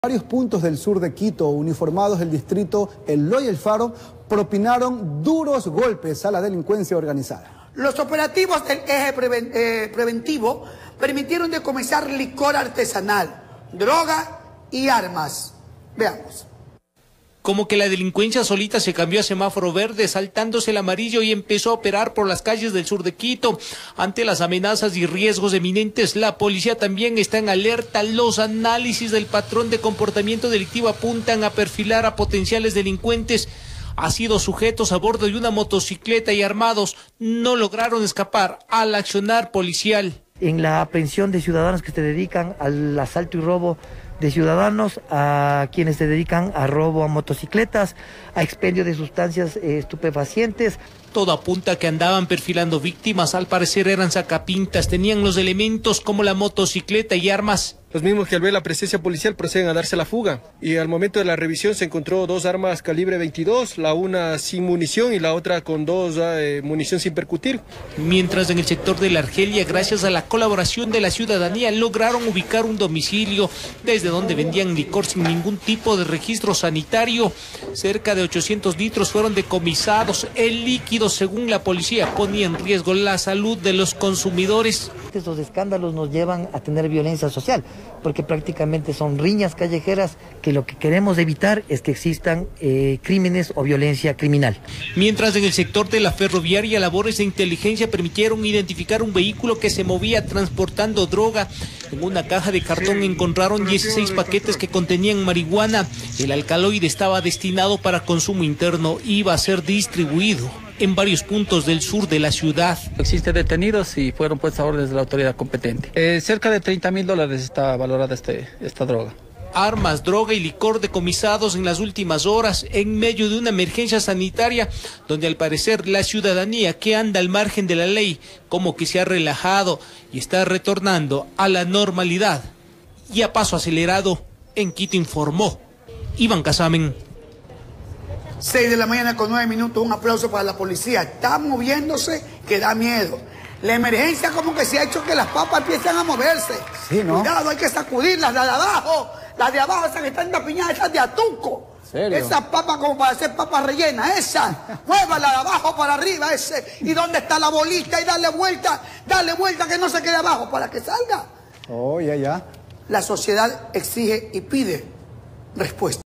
Varios puntos del sur de Quito, uniformados del distrito El Loy y El Faro, propinaron duros golpes a la delincuencia organizada. Los operativos del eje preventivo permitieron decomisar licor artesanal, droga y armas. Veamos. Como que la delincuencia solita se cambió a semáforo verde, saltándose el amarillo y empezó a operar por las calles del sur de Quito. Ante las amenazas y riesgos eminentes, la policía también está en alerta. Los análisis del patrón de comportamiento delictivo apuntan a perfilar a potenciales delincuentes. Asidos sujetos a bordo de una motocicleta y armados no lograron escapar al accionar policial. En la aprehensión de ciudadanos que se dedican al asalto y robo de ciudadanos, a quienes se dedican a robo a motocicletas, a expendio de sustancias estupefacientes. Todo apunta a que andaban perfilando víctimas, al parecer eran sacapintas, tenían los elementos como la motocicleta y armas. Los mismos que al ver la presencia policial proceden a darse la fuga, y al momento de la revisión se encontró dos armas calibre 22, la una sin munición y la otra con munición sin percutir. Mientras en el sector de la Argelia, gracias a la colaboración de la ciudadanía, lograron ubicar un domicilio desde donde vendían licor sin ningún tipo de registro sanitario. Cerca de 800 litros fueron decomisados. El líquido, según la policía, ponía en riesgo la salud de los consumidores. Estos escándalos nos llevan a tener violencia social, porque prácticamente son riñas callejeras que lo que queremos evitar es que existan crímenes o violencia criminal. Mientras en el sector de la ferroviaria, labores de inteligencia permitieron identificar un vehículo que se movía transportando droga. En una caja de cartón encontraron 16 paquetes que contenían marihuana. El alcaloide estaba destinado para consumo interno y iba a ser distribuido en varios puntos del sur de la ciudad. Existen detenidos y fueron puestas a órdenes de la autoridad competente. Cerca de $30.000 está valorada esta droga. Armas, droga y licor decomisados en las últimas horas en medio de una emergencia sanitaria donde al parecer la ciudadanía, que anda al margen de la ley, como que se ha relajado y está retornando a la normalidad. Y a paso acelerado, en Quito informó Iván Casamen. 6 de la mañana con 9 minutos, un aplauso para la policía. Está moviéndose que da miedo. La emergencia como que se ha hecho que las papas empiezan a moverse. Sí, ¿no? Cuidado, hay que sacudirlas, las de abajo. Las de abajo, esas que están tapiñadas, esas de atuco. ¿Serio? Esas papas como para hacer papas rellenas, esas. Muévala de abajo para arriba, ese. ¿Y dónde está la bolita? Y dale vuelta que no se quede abajo para que salga. Oh, ya. La sociedad exige y pide respuesta.